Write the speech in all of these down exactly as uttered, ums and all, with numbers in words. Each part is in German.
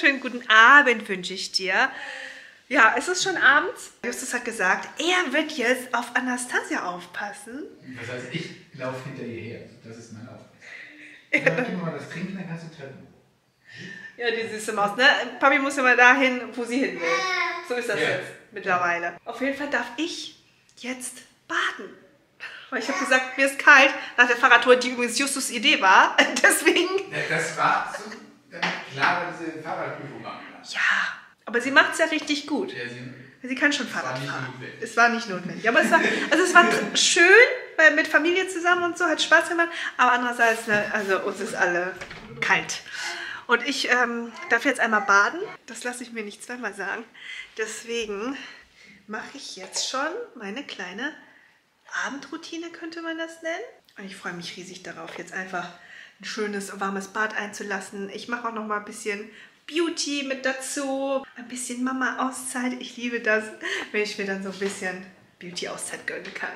wunderschönen guten Abend wünsche ich dir. Ja, es ist schon abends. Justus hat gesagt, er wird jetzt auf Anastasia aufpassen. Das heißt, ich laufe hinter ihr her. Das ist mein Auftrag. Ja. Dann gib mir mal das Trinken, dann kannst du treffen. Ja, die süße Maus, ne? Papi muss immer dahin, wo sie hin will. So ist das ja. jetzt mittlerweile. Auf jeden Fall darf ich jetzt baden. Weil ich habe gesagt, mir ist kalt, nach der Fahrradtour, die übrigens Justus' Idee war. Deswegen... Ja, das war so, damit klar, diese Fahrradprüfung machen lassen. Ja, aber sie macht es ja richtig gut. Ja, sie, sie kann schon es Fahrrad war fahren. notwendig. Es war nicht notwendig. Aber es war, also es war schön, weil mit Familie zusammen und so, hat Spaß gemacht. Aber andererseits, ne, also uns ist alle kalt. Und ich ähm, darf jetzt einmal baden. Das lasse ich mir nicht zweimal sagen. Deswegen mache ich jetzt schon meine kleine Abendroutine, könnte man das nennen. Und ich freue mich riesig darauf, jetzt einfach ein schönes, warmes Bad einzulassen. Ich mache auch noch mal ein bisschen Beauty mit dazu. Ein bisschen Mama-Auszeit. Ich liebe das, wenn ich mir dann so ein bisschen Beauty-Auszeit gönnen kann.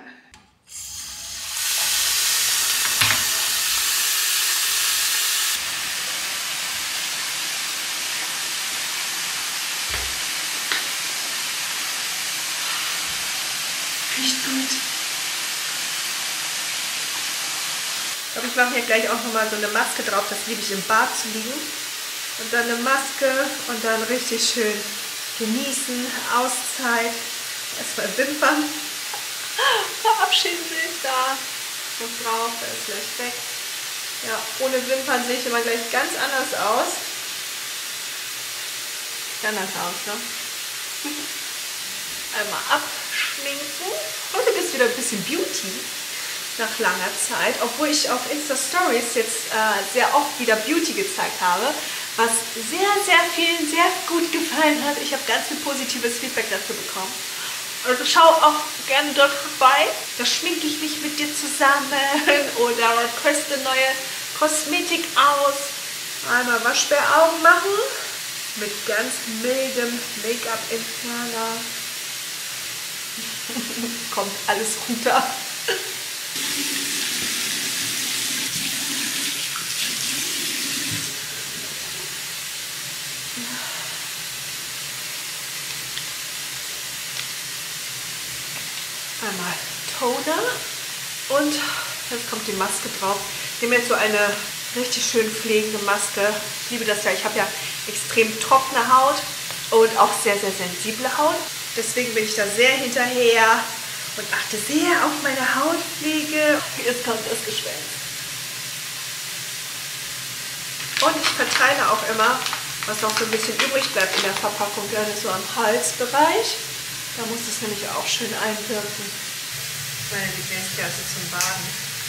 Riecht gut. Ich glaube, ich mache hier gleich auch nochmal so eine Maske drauf. Das liebe ich, im Bad zu liegen. Und dann eine Maske und dann richtig schön genießen. Auszeit. Erstmal Wimpern. Verabschieden sich da. Noch drauf, der ist gleich weg. Ja, ohne Wimpern sehe ich immer gleich ganz anders aus. Anders aus, ne? Einmal abschminken. Heute ist wieder ein bisschen Beauty. Nach langer Zeit, obwohl ich auf Insta Stories jetzt äh, sehr oft wieder Beauty gezeigt habe, was sehr, sehr vielen sehr gut gefallen hat. Ich habe ganz viel positives Feedback dazu bekommen. Also schau auch gerne dort vorbei. Da schminke ich mich mit dir zusammen oder teste neue Kosmetik aus. Einmal Waschbäraugen machen mit ganz mildem Make-up-Entferner. Kommt alles runter. Einmal Toner und jetzt kommt die Maske drauf. Ich nehme jetzt so eine richtig schön pflegende Maske. Ich liebe das ja, ich habe ja extrem trockene Haut und auch sehr, sehr sensible Haut. Deswegen bin ich da sehr hinterher und achte sehr auf meine Hautpflege. Jetzt kommt das Geschwänz. Und ich verteile auch immer, was noch so ein bisschen übrig bleibt in der Verpackung, gerne so am Halsbereich. Da muss es nämlich auch schön einwirken. Meine Lieblingskerze zum Baden.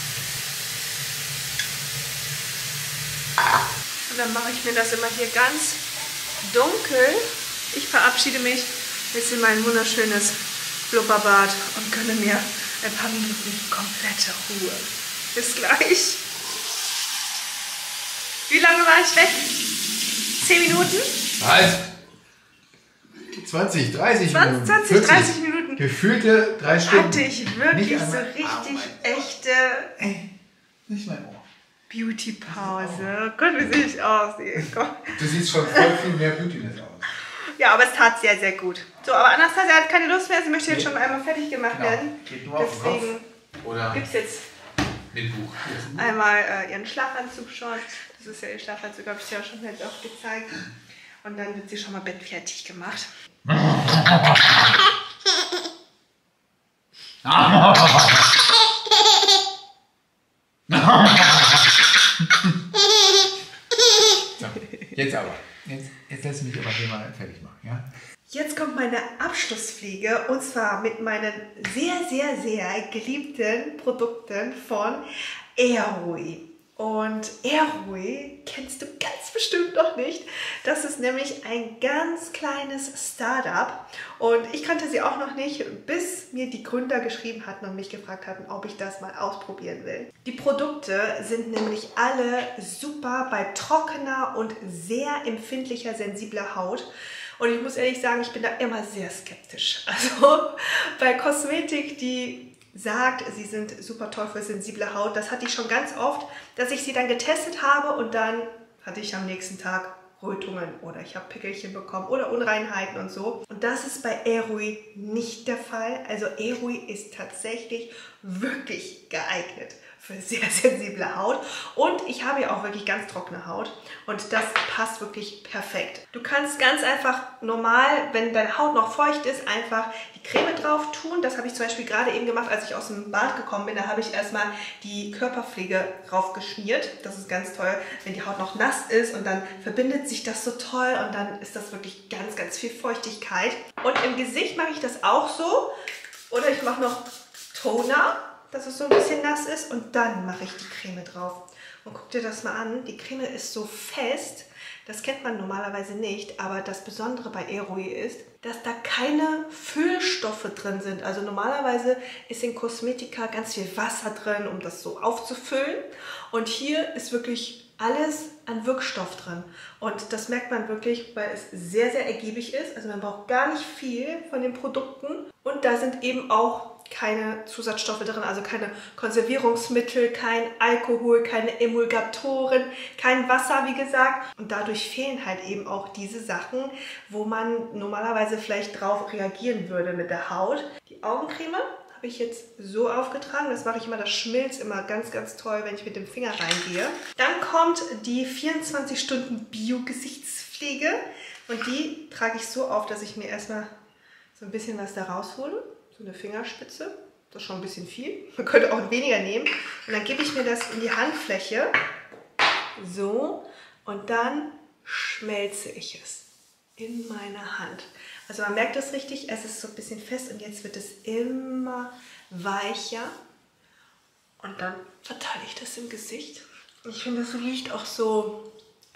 Und dann mache ich mir das immer hier ganz dunkel. Ich verabschiede mich jetzt in mein wunderschönes Blubberbad und gönne mir ein paar Minuten komplette Ruhe. Bis gleich. Wie lange war ich weg? Zehn Minuten? Halt! zwanzig, dreißig Minuten. zwanzig, dreißig Minuten. Gefühlte drei Stunden. Hatte ich wirklich Nicht so einmal, richtig oh echte Ey, nicht mein Ohr. Beauty-Pause. Oh Gott, wie sehe ich aus? Du siehst schon voll viel mehr Beautiness aus. Ja, aber es tat sehr, sehr gut. So, aber Anastasia hat keine Lust mehr. Sie möchte jetzt Nee. schon einmal fertig gemacht Genau. werden. Geht nur auf den Deswegen Kopf. Oder gibt es jetzt mit Buch. einmal äh, ihren Schlafanzug schon. Das ist ja ihr Schlafanzug, habe ich dir ja schon jetzt auch gezeigt. Und dann wird sie schon mal bettfertig gemacht. So, jetzt aber. Jetzt, jetzt lässt du mich aber hier mal fertig machen, ja? Jetzt kommt meine Abschlusspflege und zwar mit meinen sehr, sehr, sehr geliebten Produkten von Airway. Und Airway kennst du ganz bestimmt noch nicht. Das ist nämlich ein ganz kleines Startup und ich kannte sie auch noch nicht, bis mir die Gründer geschrieben hatten und mich gefragt hatten, ob ich das mal ausprobieren will. Die Produkte sind nämlich alle super bei trockener und sehr empfindlicher, sensibler Haut. Und ich muss ehrlich sagen, ich bin da immer sehr skeptisch. Also bei Kosmetik, die sagt, sie sind super toll für sensible Haut. Das hatte ich schon ganz oft, dass ich sie dann getestet habe und dann hatte ich am nächsten Tag Rötungen oder ich habe Pickelchen bekommen oder Unreinheiten und so. Und das ist bei Airui nicht der Fall. Also Airui ist tatsächlich wirklich geeignet für sehr sensible Haut. Und ich habe ja auch wirklich ganz trockene Haut und das passt wirklich perfekt. Du kannst ganz einfach normal, wenn deine Haut noch feucht ist, einfach die Creme drauf tun. Das habe ich zum Beispiel gerade eben gemacht, als ich aus dem Bad gekommen bin. Da habe ich erstmal die Körperpflege drauf geschmiert. Das ist ganz toll, wenn die Haut noch nass ist und dann verbindet sich das so toll und dann ist das wirklich ganz, ganz viel Feuchtigkeit. Und im Gesicht mache ich das auch so. Oder ich mache noch Toner, dass es so ein bisschen nass ist und dann mache ich die Creme drauf. Und guck dir das mal an, die Creme ist so fest, das kennt man normalerweise nicht, aber das Besondere bei Airui ist, dass da keine Füllstoffe drin sind. Also normalerweise ist in Kosmetika ganz viel Wasser drin, um das so aufzufüllen und hier ist wirklich alles an Wirkstoff drin und das merkt man wirklich, weil es sehr, sehr ergiebig ist. Also man braucht gar nicht viel von den Produkten und da sind eben auch keine Zusatzstoffe drin, also keine Konservierungsmittel, kein Alkohol, keine Emulgatoren, kein Wasser, wie gesagt. Und dadurch fehlen halt eben auch diese Sachen, wo man normalerweise vielleicht drauf reagieren würde mit der Haut. Die Augencreme habe ich jetzt so aufgetragen, das mache ich immer, das schmilzt immer ganz, ganz toll, wenn ich mit dem Finger reingehe. Dann kommt die vierundzwanzig Stunden Bio-Gesichtspflege und die trage ich so auf, dass ich mir erstmal so ein bisschen was da raushole. So eine Fingerspitze, das ist schon ein bisschen viel. Man könnte auch weniger nehmen. Und dann gebe ich mir das in die Handfläche. So. Und dann schmelze ich es in meine Hand. Also man merkt das richtig, es ist so ein bisschen fest und jetzt wird es immer weicher. Und dann verteile ich das im Gesicht. Ich finde, das riecht auch so...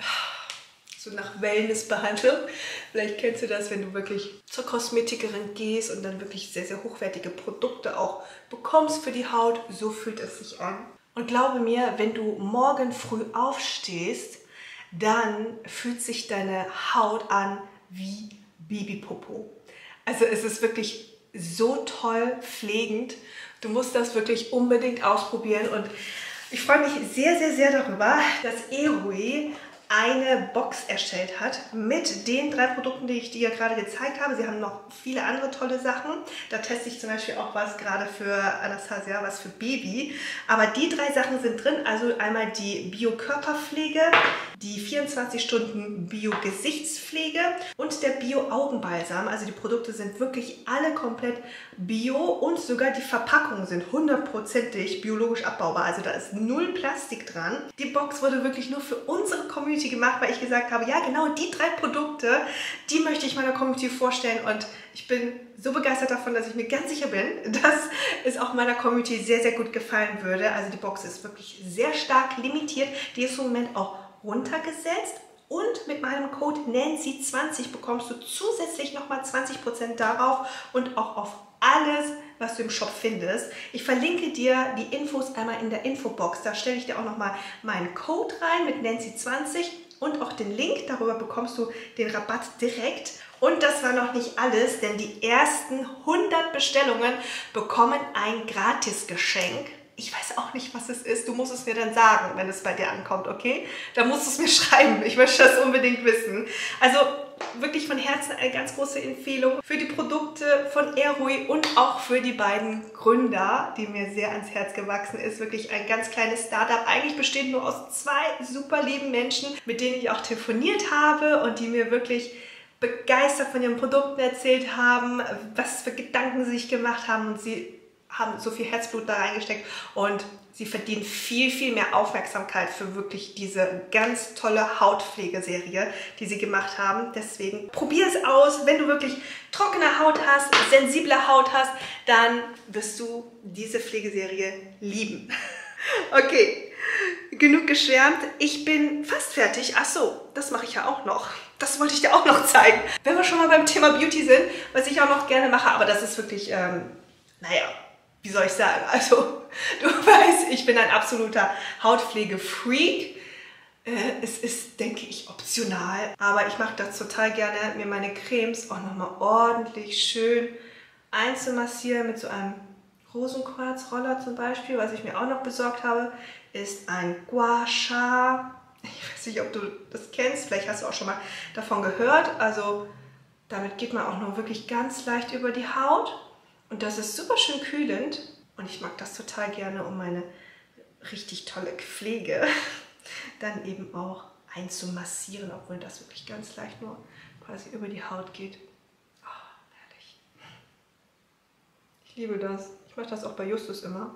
so nach Wellnessbehandlung. Vielleicht kennst du das, wenn du wirklich zur Kosmetikerin gehst und dann wirklich sehr, sehr hochwertige Produkte auch bekommst für die Haut. So fühlt es sich an. Und glaube mir, wenn du morgen früh aufstehst, dann fühlt sich deine Haut an wie Babypopo. Also es ist wirklich so toll pflegend. Du musst das wirklich unbedingt ausprobieren und ich freue mich sehr, sehr, sehr darüber, dass Airui eine Box erstellt hat mit den drei Produkten, die ich dir gerade gezeigt habe. Sie haben noch viele andere tolle Sachen. Da teste ich zum Beispiel auch was gerade für Anastasia, was für Baby. Aber die drei Sachen sind drin. Also einmal die Bio-Körperpflege, die vierundzwanzig Stunden Bio-Gesichtspflege und der Bio-Augenbalsam. Also die Produkte sind wirklich alle komplett bio und sogar die Verpackungen sind hundertprozentig biologisch abbaubar. Also da ist null Plastik dran. Die Box wurde wirklich nur für unsere Community gemacht, weil ich gesagt habe, ja genau die drei Produkte, die möchte ich meiner Community vorstellen und ich bin so begeistert davon, dass ich mir ganz sicher bin, dass es auch meiner Community sehr, sehr gut gefallen würde. Also die Box ist wirklich sehr stark limitiert, die ist im Moment auch runtergesetzt und mit meinem Code Nancy zwanzig bekommst du zusätzlich nochmal zwanzig Prozent darauf und auch auf alles, was du im Shop findest. Ich verlinke dir die Infos einmal in der Infobox. Da stelle ich dir auch nochmal meinen Code rein mit Nancy zwanzig und auch den Link. Darüber bekommst du den Rabatt direkt. Und das war noch nicht alles, denn die ersten hundert Bestellungen bekommen ein Gratisgeschenk. Ich weiß auch nicht, was es ist. Du musst es mir dann sagen, wenn es bei dir ankommt, okay? Da musst du es mir schreiben. Ich möchte das unbedingt wissen. Also wirklich von Herzen eine ganz große Empfehlung für die Produkte von Airui und auch für die beiden Gründer, die mir sehr ans Herz gewachsen ist. Wirklich ein ganz kleines Startup. Eigentlich besteht nur aus zwei super lieben Menschen, mit denen ich auch telefoniert habe und die mir wirklich begeistert von ihren Produkten erzählt haben, was für Gedanken sie sich gemacht haben und sie haben so viel Herzblut da reingesteckt und sie verdienen viel, viel mehr Aufmerksamkeit für wirklich diese ganz tolle Hautpflegeserie, die sie gemacht haben. Deswegen probier es aus. Wenn du wirklich trockene Haut hast, sensible Haut hast, dann wirst du diese Pflegeserie lieben. Okay, genug geschwärmt. Ich bin fast fertig. Ach so, das mache ich ja auch noch. Das wollte ich dir auch noch zeigen. Wenn wir schon mal beim Thema Beauty sind, was ich auch noch gerne mache, aber das ist wirklich, ähm, naja, wie soll ich sagen, also du weißt, ich bin ein absoluter Hautpflege-Freak. Äh, es ist, denke ich, optional, aber ich mache das total gerne, mir meine Cremes auch nochmal ordentlich schön einzumassieren mit so einem Rosenquarzroller zum Beispiel. Was ich mir auch noch besorgt habe, ist ein Gua Sha Ich weiß nicht, ob du das kennst, vielleicht hast du auch schon mal davon gehört. Also damit geht man auch noch wirklich ganz leicht über die Haut. Und das ist super schön kühlend. Und ich mag das total gerne, um meine richtig tolle Pflege dann eben auch einzumassieren, obwohl das wirklich ganz leicht nur quasi über die Haut geht. Oh, herrlich. Ich liebe das. Ich mache das auch bei Justus immer.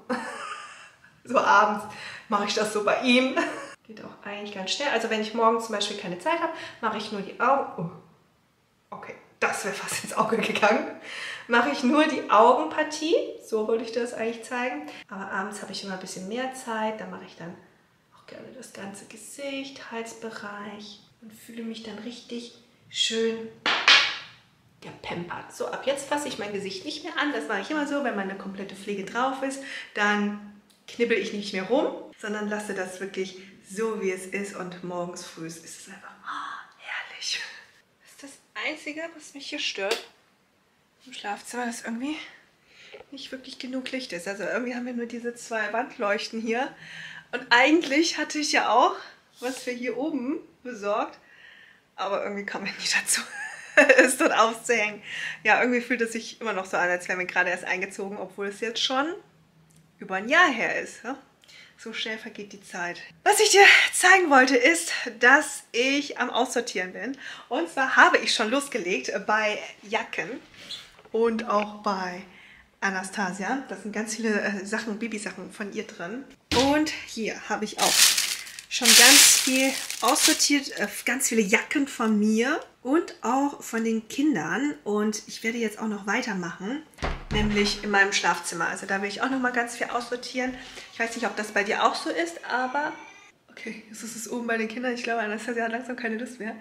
So abends mache ich das so bei ihm. Geht auch eigentlich ganz schnell. Also wenn ich morgens zum Beispiel keine Zeit habe, mache ich nur die Augen. Oh, okay, das wäre fast ins Auge gegangen. Mache ich nur die Augenpartie. So wollte ich das eigentlich zeigen. Aber abends habe ich immer ein bisschen mehr Zeit. Da mache ich dann auch gerne das ganze Gesicht, Halsbereich und fühle mich dann richtig schön gepampert. So, ab jetzt fasse ich mein Gesicht nicht mehr an. Das mache ich immer so, wenn meine komplette Pflege drauf ist. Dann knibbel ich nicht mehr rum, sondern lasse das wirklich so, wie es ist. Und morgens früh ist es einfach oh, herrlich. Das ist das Einzige, was mich hier stört im Schlafzimmer, dass irgendwie nicht wirklich genug Licht ist. Also irgendwie haben wir nur diese zwei Wandleuchten hier. Und eigentlich hatte ich ja auch was für hier oben besorgt. Aber irgendwie kam ich nicht dazu, es dort aufzuhängen. Ja, irgendwie fühlt es sich immer noch so an, als wären wir gerade erst eingezogen, obwohl es jetzt schon über ein Jahr her ist. Ja? So schnell vergeht die Zeit. Was ich dir zeigen wollte, ist, dass ich am Aussortieren bin. Und zwar habe ich schon losgelegt bei Jacken und auch bei Anastasia. Da sind ganz viele äh, Sachen, Babysachen von ihr drin. Und hier habe ich auch schon ganz viel aussortiert, äh, ganz viele Jacken von mir und auch von den Kindern. Und ich werde jetzt auch noch weitermachen, nämlich in meinem Schlafzimmer. Also da will ich auch noch mal ganz viel aussortieren. Ich weiß nicht, ob das bei dir auch so ist, aber okay, jetzt ist es oben bei den Kindern. Ich glaube, Anastasia hat langsam keine Lust mehr.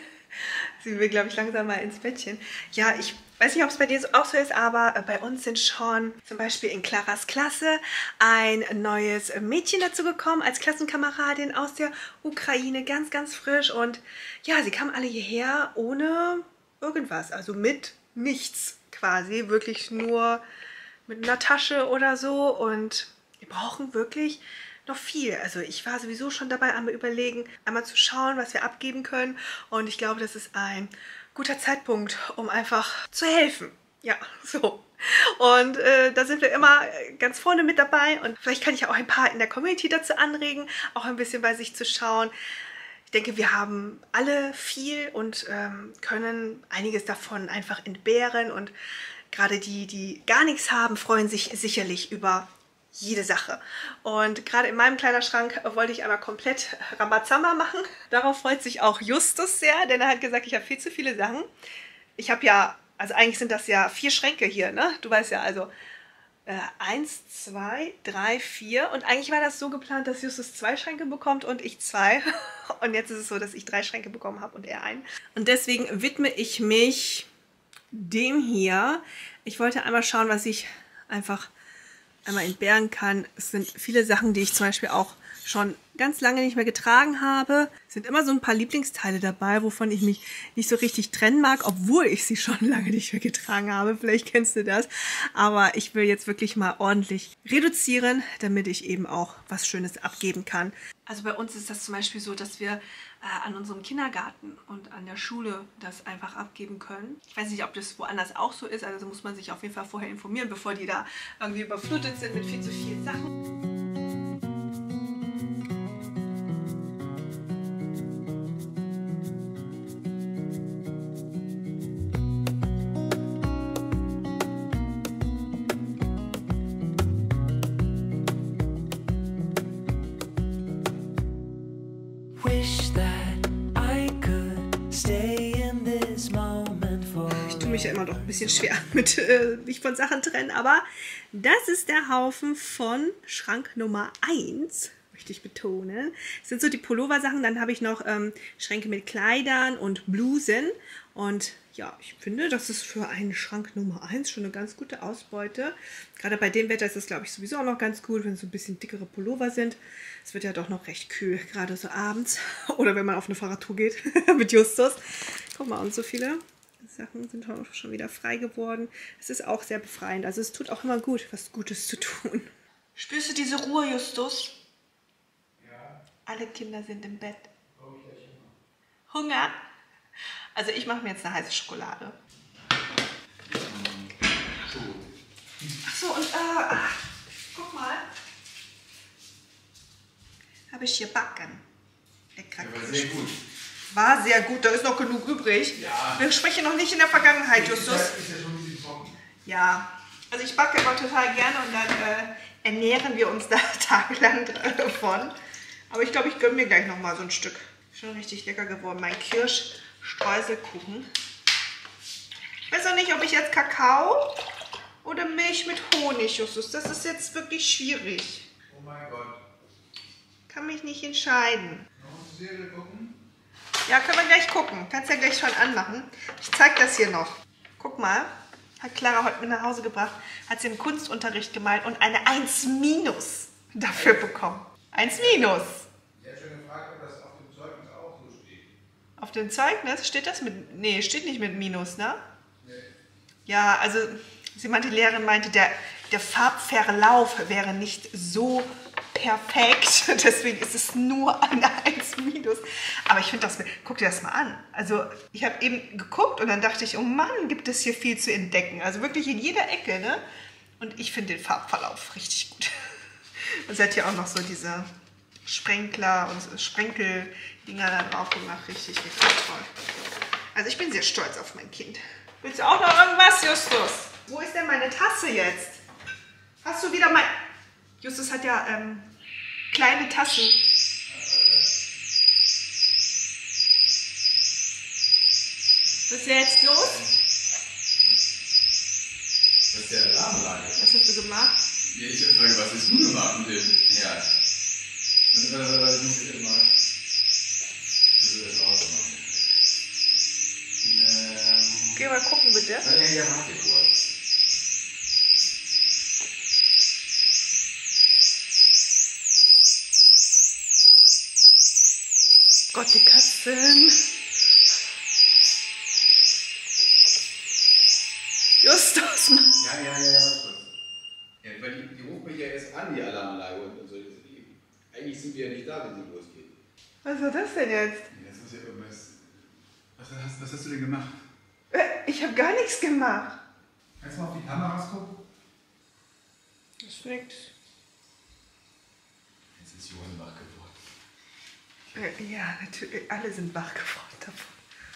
Sie will, glaube ich, langsam mal ins Bettchen. Ja, ich weiß nicht, ob es bei dir auch so ist, aber bei uns sind schon zum Beispiel in Claras Klasse ein neues Mädchen dazu gekommen, als Klassenkameradin aus der Ukraine, ganz, ganz frisch. Und ja, sie kamen alle hierher ohne irgendwas, also mit nichts quasi, wirklich nur mit einer Tasche oder so. Und wir brauchen wirklich noch viel. Also ich war sowieso schon dabei, einmal überlegen, einmal zu schauen, was wir abgeben können. Und ich glaube, das ist ein guter Zeitpunkt, um einfach zu helfen. Ja, so. Und äh, da sind wir immer ganz vorne mit dabei. Und vielleicht kann ich ja auch ein paar in der Community dazu anregen, auch ein bisschen bei sich zu schauen. Ich denke, wir haben alle viel und ähm, können einiges davon einfach entbehren. Und gerade die, die gar nichts haben, freuen sich sicherlich über jede Sache. Und gerade in meinem Kleiderschrank wollte ich einmal komplett Rambazamba machen. Darauf freut sich auch Justus sehr, denn er hat gesagt, ich habe viel zu viele Sachen. Ich habe ja, also eigentlich sind das ja vier Schränke hier, ne? Du weißt ja, also äh, eins, zwei, drei, vier. Und eigentlich war das so geplant, dass Justus zwei Schränke bekommt und ich zwei. Und jetzt ist es so, dass ich drei Schränke bekommen habe und er einen. Und deswegen widme ich mich dem hier. Ich wollte einmal schauen, was ich einfach einmal entbehren kann. Es sind viele Sachen, die ich zum Beispiel auch schon ganz lange nicht mehr getragen habe. Es sind immer so ein paar Lieblingsteile dabei, wovon ich mich nicht so richtig trennen mag, obwohl ich sie schon lange nicht mehr getragen habe. Vielleicht kennst du das. Aber ich will jetzt wirklich mal ordentlich reduzieren, damit ich eben auch was Schönes abgeben kann. Also bei uns ist das zum Beispiel so, dass wir äh, an unserem Kindergarten und an der Schule das einfach abgeben können. Ich weiß nicht, ob das woanders auch so ist. Also muss man sich auf jeden Fall vorher informieren, bevor die da irgendwie überflutet sind mit viel zu vielen Sachen. Ja immer doch ein bisschen schwer mit äh, mich von Sachen trennen, aber das ist der Haufen von Schrank Nummer eins, möchte ich betonen. Das sind so die Pullover-Sachen, dann habe ich noch ähm, Schränke mit Kleidern und Blusen und ja, ich finde, das ist für einen Schrank Nummer eins schon eine ganz gute Ausbeute. Gerade bei dem Wetter ist es, glaube ich, sowieso auch noch ganz gut, wenn es so ein bisschen dickere Pullover sind. Es wird ja doch noch recht kühl, gerade so abends oder wenn man auf eine Fahrradtour geht mit Justus. Guck mal, und so viele Sachen sind auch schon wieder frei geworden. Es ist auch sehr befreiend. Also es tut auch immer gut, was Gutes zu tun. Spürst du diese Ruhe, Justus? Ja. alle Kinder sind im Bett. Hunger? Also ich mache mir jetzt eine heiße Schokolade. Ach so, und äh, guck mal. Habe ich hier backen. Lecker. Ja, war sehr gut. War sehr gut, da ist noch genug übrig. Ja. Wir sprechen noch nicht in der Vergangenheit, Justus. Ist ja, ist ja schon ein bisschen trocken. Ja, also ich backe aber total gerne und dann äh, ernähren wir uns da tagelang davon. Aber ich glaube, ich gönne mir gleich noch mal so ein Stück. Schon richtig lecker geworden. Mein Kirschstreuselkuchen. Ich weiß auch nicht, ob ich jetzt Kakao oder Milch mit Honig, Justus. Das ist jetzt wirklich schwierig. Oh mein Gott. Kann mich nicht entscheiden. Noch eine Serie gucken? Ja, können wir gleich gucken. Kannst ja gleich schon anmachen. Ich zeige das hier noch. Guck mal. Hat Clara heute mit nach Hause gebracht. Hat sie im Kunstunterricht gemalt und eine eins minus dafür bekommen. eins minus. Ich habe schon gefragt, ob das auf dem Zeugnis auch so steht. Auf dem Zeugnis steht das mit... Nee, steht nicht mit Minus, ne? Nee. Ja, also sie meinte, die Lehrerin meinte, der, der Farbverlauf wäre nicht so perfekt. Deswegen ist es nur eine eins minus. Aber ich finde das... Guck dir das mal an. Also ich habe eben geguckt und dann dachte ich, oh Mann, gibt es hier viel zu entdecken. Also wirklich in jeder Ecke, ne? Und ich finde den Farbverlauf richtig gut. Und sie hat hier auch noch so diese Sprenkler und Sprenkel-Dinger da drauf gemacht. Richtig, richtig toll. Also ich bin sehr stolz auf mein Kind. Willst du auch noch irgendwas, Justus? Wo ist denn meine Tasse jetzt? Hast du wieder mein... Justus hat ja ähm, kleine Tassen. Was ist denn jetzt los? Das ist der Alarmanlage. Was hast du gemacht? Nee, ich frage, was hast du gemacht mit dem Herd? Ich muss ich immer. Ich will das ausmachen. Ähm. Geh mal gucken, bitte. Ja, ja, warte kurz. Gott, die Katzen. Justus, Mann. Ja, ja, ja, ja, warte kurz. Ja, weil die, die ruft mich ja erst an, die Alarmanlage. Und, und so. Die, eigentlich sind wir ja nicht da, wenn sie losgeht. Was war das denn jetzt? Nee, das muss ja irgendwas. Was hast, was hast du denn gemacht? Ich habe gar nichts gemacht. Kannst du mal auf die Kameras gucken? Das ist nix. Jetzt ist Johann wach geworden. Ja, natürlich. Alle sind wach geworden davon.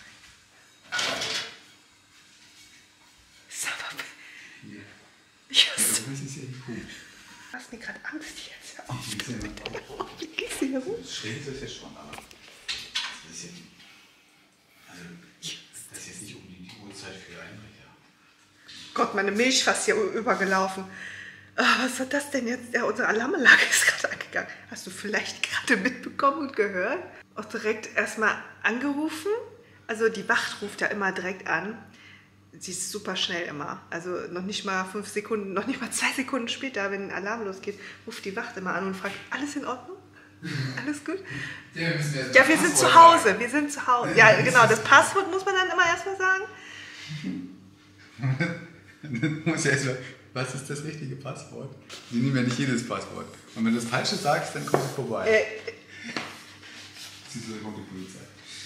Sag mal, Hier. Justus, Ja, das ist ja nicht gut. du hast mir gerade Angst jetzt. Hör auf. Ich will ja mal Wie geht's dir rum? schräg ist das jetzt schon, aber das ist ja nicht. Also, das ist jetzt nicht um die Uhrzeit für Einbrecher. Gott, meine Milch ist fast hier übergelaufen. Ah, was war das denn jetzt? Ja, unsere Alarmanlage ist gerade angegangen. Hast du vielleicht gerade mitbekommen und gehört? Auch direkt erstmal angerufen. Also die Wacht ruft ja immer direkt an. Sie ist super schnell immer. Also noch nicht mal fünf Sekunden, noch nicht mal zwei Sekunden später, wenn ein Alarm losgeht, ruft die Wacht immer an und fragt, alles in Ordnung? Alles gut? Ja, wir, müssen jetzt Ja, das wir sind Passwort zu Hause. sagen. Wir sind zu Hause. Ja, genau. Das Passwort muss man dann immer erstmal sagen. Muss ja erstmal, was ist das richtige Passwort? Sie nehmen ja nicht jedes Passwort. Und wenn du das Falsche sagst, dann kommst du vorbei. Äh, Siehst du, da kommt die Polizei.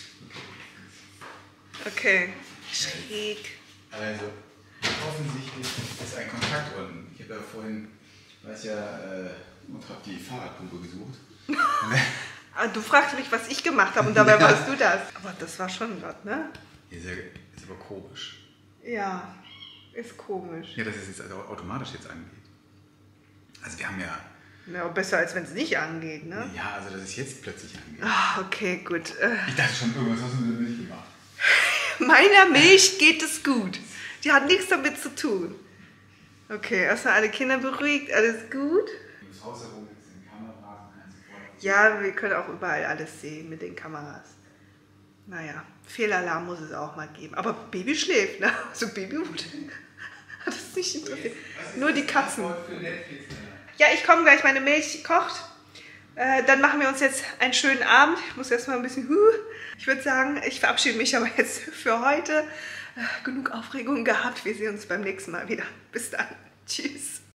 okay. Schräg. Also, offensichtlich ist ein Kontakt unten. Ich habe ja vorhin, weiß ja, äh, und habe die Fahrradpumpe gesucht. Ah, du fragst mich, was ich gemacht habe und dabei Ja. warst du das. Aber das war schon was, ne? Ist, ja, ist aber komisch. Ja, ist komisch. Ja, dass es jetzt also automatisch jetzt angeht. Also wir haben ja, Ja, besser als wenn es nicht angeht, ne? ja, also dass es jetzt plötzlich angeht. Ah, okay, gut. Äh, Ich dachte schon, irgendwas hast du mit der Milch gemacht. meiner Milch geht es gut. Die hat nichts damit zu tun. Okay, erstmal alle Kinder beruhigt, alles gut. Das Haus herum jetzt in Kameras und sofort. Ja, wir können auch überall alles sehen mit den Kameras. Naja, Fehlalarm muss es auch mal geben. Aber Baby schläft, ne? Also Baby hat es nicht interessiert. Nur die Katzen. Ja, ich komme gleich, meine Milch kocht. Äh, dann machen wir uns jetzt einen schönen Abend. Ich muss erstmal ein bisschen... Huh. Ich würde sagen, ich verabschiede mich aber jetzt für heute. Äh, genug Aufregung gehabt. Wir sehen uns beim nächsten Mal wieder. Bis dann. Tschüss.